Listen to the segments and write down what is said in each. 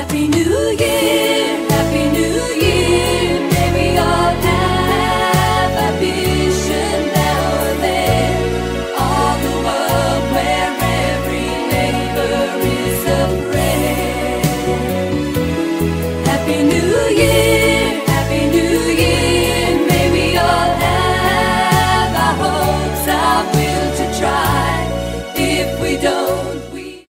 Happy New Year, Happy New Year. May we all have a vision now and then of the world where every neighbor is a friend. Happy New Year, Happy New Year. May we all have our hopes, our will to try. If we don't, we...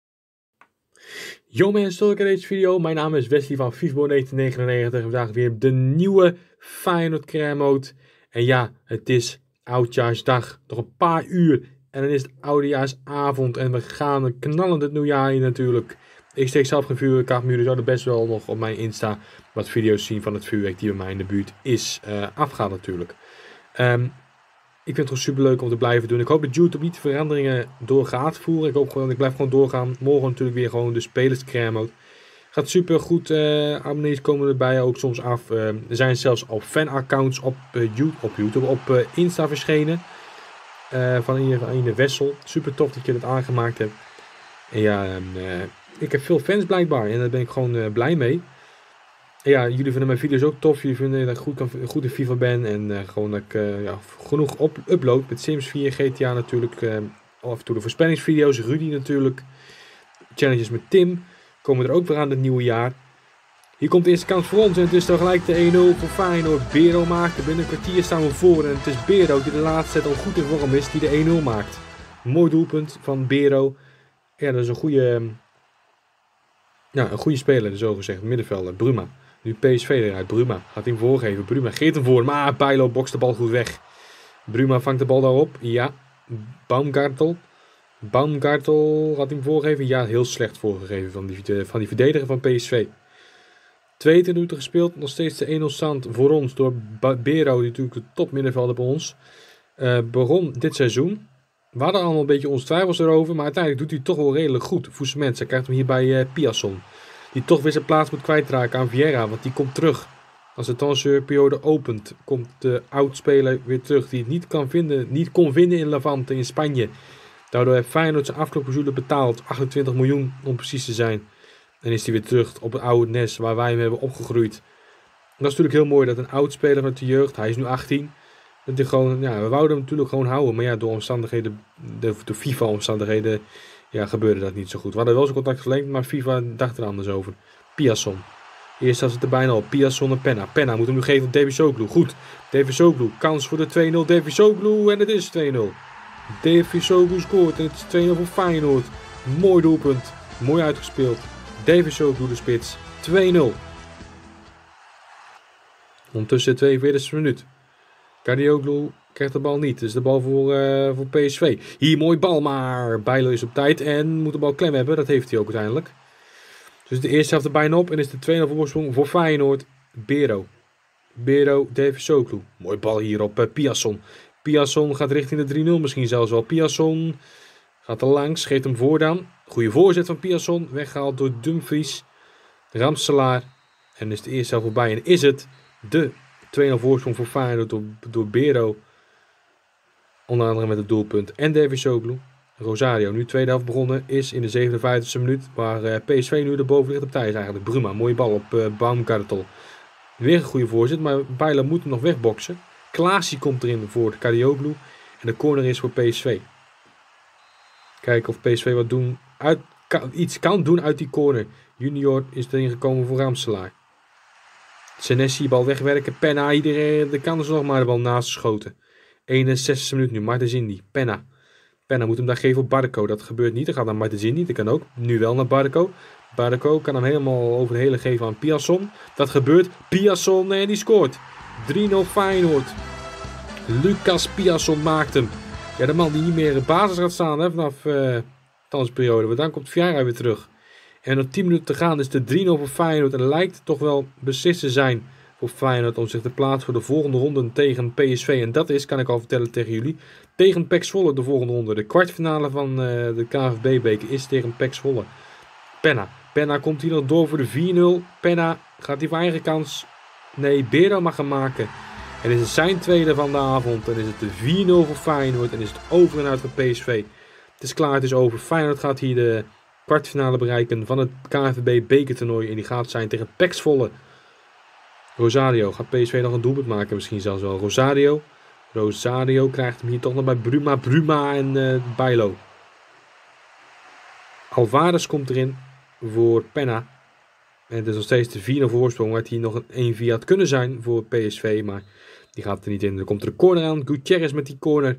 Yo mensen, tot deze video. Mijn naam is Wesley van Fifbo1999. Vandaag weer de nieuwe Feyenoord Crème Mode. En ja, het is Oudjaarsdag. Nog een paar uur en dan is het Oudejaarsavond. En we gaan knallen het nieuwjaar in natuurlijk. Ik steek zelf geen vuurwerk af, maar jullie zouden best wel nog op mijn Insta wat video's zien van het vuurwerk die bij mij in de buurt is afgaan natuurlijk. Ik vind het gewoon super leuk om te blijven doen. Ik hoop dat YouTube niet veranderingen door gaat voeren. Ik hoop gewoon, ik blijf gewoon doorgaan. Morgen natuurlijk weer gewoon de spelerscrème mode. Gaat super goed. Abonnees komen erbij ook soms af. Er zijn zelfs al fanaccounts op YouTube, op Insta verschenen. Van Ine Wessel. Super tof dat je dat aangemaakt hebt. En ja, ik heb veel fans blijkbaar. En daar ben ik gewoon blij mee. En ja, jullie vinden mijn video's ook tof. Jullie vinden dat ik goed in FIFA ben. En gewoon dat ik genoeg upload. Met Sims 4, GTA natuurlijk. Af en toe de voorspellingsvideo's. Rudy natuurlijk. Challenges met Tim. Komen er ook weer aan het nieuwe jaar. Hier komt de eerste kans voor ons. En het is dan gelijk de 1-0 voor Feyenoord. Bero maakt. Binnen een kwartier staan we voor. En het is Bero die de laatste set al goed in vorm is. Die de 1-0 maakt. Mooi doelpunt van Bero. Ja, dat is een goede speler. Zo gezegd. Middenvelder. Bruma. Nu PSV eruit. Bruma gaat hem voorgeven. Bruma geeft hem voor. Maar Bijlo bokst de bal goed weg. Bruma vangt de bal daarop. Ja. Baumgartel gaat hem voorgeven. Ja, heel slecht voorgegeven van die verdediger van PSV. 22 minuten gespeeld. Nog steeds de 1-0 stand voor ons. Door Bero, die natuurlijk de topmiddenvelder bij ons. Begon dit seizoen. We hadden allemaal een beetje onze twijfels erover. Maar uiteindelijk doet hij toch wel redelijk goed. Foussements. Hij krijgt hem hier bij Piasson. Die toch weer zijn plaats moet kwijtraken aan Vieira. Want die komt terug. Als de transferperiode opent, komt de oudspeler weer terug. Die het niet kon vinden in Levante in Spanje. Daardoor heeft Feyenoord zijn afkoopclausule betaald. 28 miljoen om precies te zijn. En is hij weer terug op het oude nest waar wij hem hebben opgegroeid. En dat is natuurlijk heel mooi dat een oudspeler van de jeugd. Hij is nu 18. Dat hij gewoon, ja, we wouden hem natuurlijk gewoon houden. Maar ja, door omstandigheden, de FIFA omstandigheden, ja, gebeurde dat niet zo goed. We hadden wel zijn contract verlengd, maar FIFA dacht er anders over. Piasson. Eerst staat het er bijna op. Piasson en Penna. Penna moet hem nu geven op Devisoglu. Goed. Devisoglu. Kans voor de 2-0. Devisoglu. En het is 2-0. Devisoglu scoort. En het is 2-0 voor Feyenoord. Mooi doelpunt. Mooi uitgespeeld. Devisoglu de spits. 2-0. Ondertussen de 42e minuut. Kadioglu krijgt de bal niet. Dus de bal voor PSV. Hier mooi bal, maar Bijlo is op tijd en moet de bal klem hebben. Dat heeft hij ook uiteindelijk. Dus de eerste helft er bijna op en is de 2-0 voorsprong voor Feyenoord. Bero, Devisoglu. Mooi bal hier op Piasson. Piasson gaat richting de 3-0 misschien zelfs wel. Piasson gaat er langs, geeft hem voordaan. Goede voorzet van Piasson. Weggehaald door Dumfries. Ramselaar. En is de eerste helft voorbij. En is het de 2-0 voorsprong voor Feyenoord door Bero. Onder andere met het doelpunt. En Devisoglu. Rosario, nu tweede helft begonnen, is in de 57e minuut. Waar PSV nu erboven ligt op tijd eigenlijk. Bruma, mooie bal op Baumgartel. Weer een goede voorzet, maar Bijlo moet hem nog wegboksen. Klaasie komt erin voor Kadioglu. En de corner is voor PSV. Kijken of PSV iets kan doen uit die corner. Junior is erin gekomen voor Ramselaar. Senesi, bal wegwerken. Penna, iedereen, de kans nog maar de bal naast geschoten. 61e minuut nu, Martensindi. Penna moet hem daar geven op Barco. Dat gebeurt niet. Dan gaat naar Martensindi. Dat kan ook. Nu wel naar Barco. Barco kan hem helemaal over de hele geven aan Piasson. Dat gebeurt. Piasson en die scoort. 3-0 Feyenoord. Lucas Piasson maakt hem. Ja, de man die niet meer in basis gaat staan vanaf de transperiode. Maar dan komt Vieira weer terug. En nog 10 minuten te gaan is de 3-0 voor Feyenoord. En lijkt toch wel beslist te zijn voor Feyenoord om zich te plaatsen voor de volgende ronde tegen PSV. En dat is, kan ik al vertellen tegen jullie, tegen PEC Zwolle de volgende ronde. De kwartfinale van de KNVB-beker is tegen PEC Zwolle. Penna komt hier nog door voor de 4-0. Penna gaat hij voor eigen kans. Nee, Bero mag hem maken. En is het zijn tweede van de avond. En is het de 4-0 voor Feyenoord. En is het over en uit voor PSV. Het is klaar, het is over. Feyenoord gaat hier de kwartfinale bereiken van het KNVB bekertoernooi. En die gaat zijn tegen PEC Zwolle. Rosario. Gaat PSV nog een doelpunt maken? Misschien zelfs wel. Rosario krijgt hem hier toch nog bij Bruma en Bijlo. Alvarez komt erin voor Penna. En het is nog steeds de 4-0 voorsprong. Waar het hier nog een 1-4 had kunnen zijn voor PSV. Maar die gaat er niet in. Er komt er een corner aan. Gutierrez met die corner.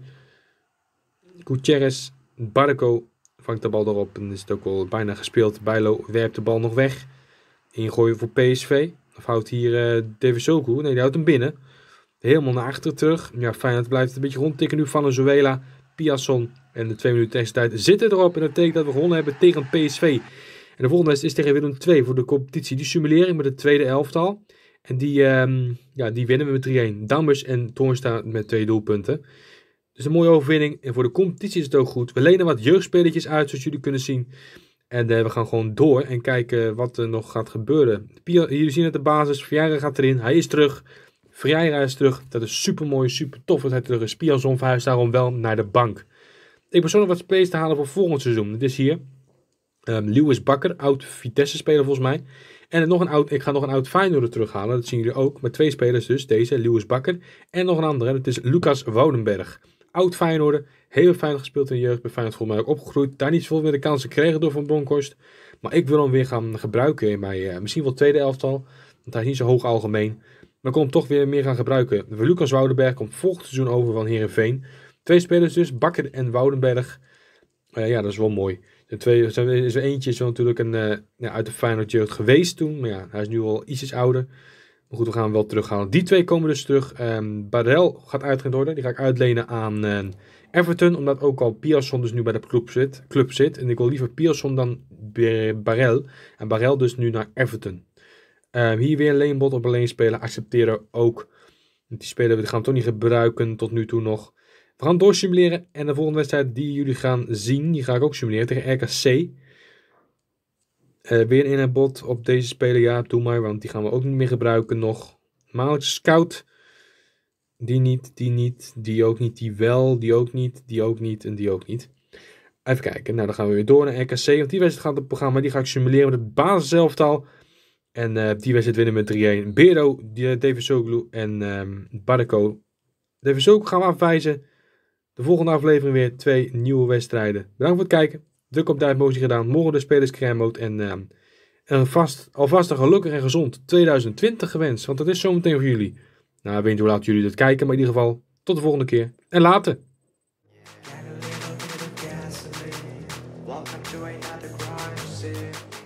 Gutierrez. Barco vangt de bal erop. En is het ook al bijna gespeeld. Bijlo werpt de bal nog weg. Ingooien voor PSV. Of houdt hier Devisoku. Nee, die houdt hem binnen. Helemaal naar achteren terug. Ja, Feyenoord blijft een beetje rondtikken nu. Van Venezuela, Piasson en de 2 minuten extra tijd zitten erop. En dat betekent dat we gewonnen hebben tegen PSV. En de volgende wedstrijd is tegen Willem II voor de competitie. Die simulering met het tweede elftal. En die winnen we met 3-1. Dammers en Toornstra met 2 doelpunten. Dus een mooie overwinning. En voor de competitie is het ook goed. We lenen wat jeugdspelertjes uit, zoals jullie kunnen zien. En we gaan gewoon door en kijken wat er nog gaat gebeuren. Jullie zien het de basis. Vieira gaat erin. Hij is terug. Vieira is terug. Dat is super mooi, super tof dat hij terug is. Piasson verhuist daarom wel naar de bank. Ik persoonlijk wat spelers te halen voor volgend seizoen. Dit is hier Lewis Bakker, oud Vitesse speler volgens mij. En ik ga nog een oud Feyenoorder terughalen. Dat zien jullie ook. Met 2 spelers dus. Deze, Lewis Bakker. En nog een andere. Dat is Lucas Woudenberg. Oud Feyenoorder. Heel fijn gespeeld in de jeugd. Bij Feyenoord volgens mij ook opgegroeid. Daar niet zoveel meer de kansen gekregen door Van Bronckhorst. Maar ik wil hem weer gaan gebruiken in mijn misschien wel tweede elftal. Want hij is niet zo hoog algemeen. Maar ik kon hem toch weer meer gaan gebruiken. Lucas Woudenberg komt volgend seizoen over van Heerenveen. 2 spelers dus. Bakker en Woudenberg. Ja, dat is wel mooi. Eentje is wel natuurlijk uit de Feyenoord jeugd geweest toen. Maar ja, hij is nu al ietsjes ouder. Maar goed, we gaan hem wel terughalen. Die 2 komen dus terug. Barrel gaat uitgelegd worden. Die ga ik uitlenen aan Everton. Omdat ook al Piasson dus nu bij de club zit. En ik wil liever Piasson dan Barrel. En Barrel dus nu naar Everton. Hier weer een leenbod op een leenspeler. Accepteren ook. Die speler gaan we toch niet gebruiken tot nu toe nog. We gaan doorsimuleren. En de volgende wedstrijd die jullie gaan zien. Die ga ik ook simuleren tegen RKC. Weer een inbod op deze speler. Ja, doe maar. Want die gaan we ook niet meer gebruiken nog. Maandelijkse scout. Die niet. Die ook niet. Die wel. Die ook niet. Die ook niet. En die ook niet. Even kijken. Nou, dan gaan we weer door naar RKC. Want die wedstrijd gaat op het programma. Die ga ik simuleren met het basiselftal. En die wedstrijd winnen met 3-1. Bero, Devisoku en Barco. Devisoku gaan we afwijzen. De volgende aflevering weer 2 nieuwe wedstrijden. Bedankt voor het kijken. Druk op duimpje gedaan. Morgen de spelers crème mode. En alvast een gelukkig en gezond 2020 gewenst. Want dat is zometeen voor jullie. Nou, ik weet niet hoe laat jullie dit kijken. Maar in ieder geval, tot de volgende keer. En later. Welcome to another crime scene.